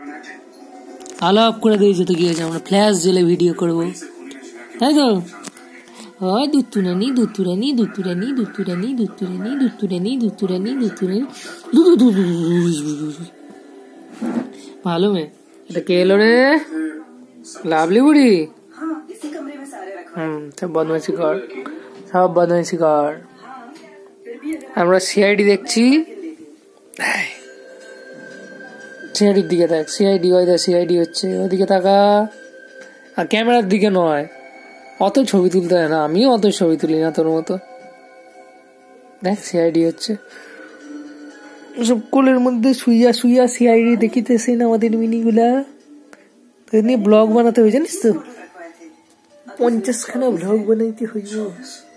আলো অফ করে দিয়েছে তো কি হয়েছে, আমরা ফ্ল্যাশ জ্বেলে ভিডিও করব, তাই তো? হয় দুত্তুরানি দুত্তুরানি দুত্তুরানি দুত্তুরানি দুত্তুরানি দুত্তুরানি দুত্তুরানি দুত্তুরানি ভালো মেয়ে। এটা কে এলো রে? লাভলি বুড়ি। সব বদমাইশি কর, সব বদমাইশি কর। আমরা সিআইডি দেখছি, সিআইডির দিকে দেখ, সিআইডি হয়, সিআইডি হচ্ছে, ওদিকে তাকা। আর ক্যামেরার দিকে নয়, অত ছবি তুলতে হয় না, আমিও অত ছবি তুলি না তোর মতো। দেখ সিআইডি হচ্ছে, সব কোলের মধ্যে শুইয়া শুইয়া সিআইডি দেখিতেছেন আমাদের মিনিগুলা। তো নিয়ে ব্লগ বানাতে হবে জানিস তো, 50 খানা ব্লগ বানাইতে হইব।